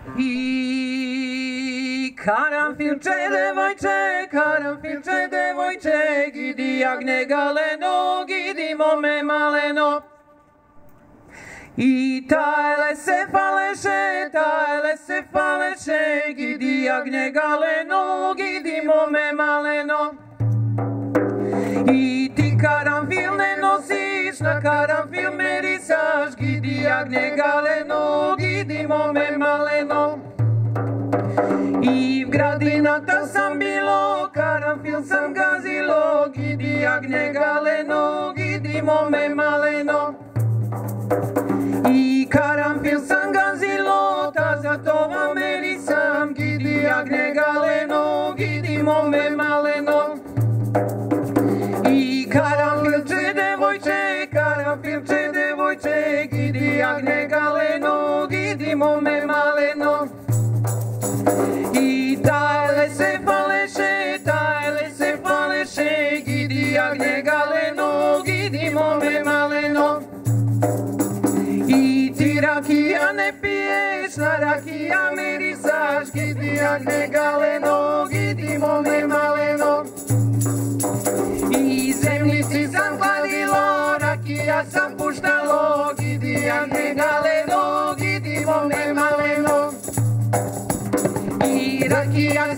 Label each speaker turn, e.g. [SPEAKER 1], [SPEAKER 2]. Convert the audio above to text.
[SPEAKER 1] I karanfilče devojče, gidi jagne galeno, gidi mome maleno. I tajle se faleše, gidi jagne galeno, gidi mome maleno. I ti karanfil ne nosiš, na karanfil mirisaš, gidi jagne galeno, gidi mome maleno. I v gradinata sam bilo, karanfil sam gazilo, gidi jagne galeno, gidi mome maleno. I karanfil sam gazilo, ta zato vam merisam, gidi jagne galeno, gidi mome maleno. I karanfilče devojče, gidi jagne galeno, gidi mome maleno. I tajle se faleše, gidi jagne galeno, gidi mome maleno. I ti rakija ne piješ, na rakija mirisaš, gidi jagne galeno, gidi mome maleno. I zemljici sam hladilo, rakija sam puštalo, gidi jagne galeno, gidi mome maleno. I rakija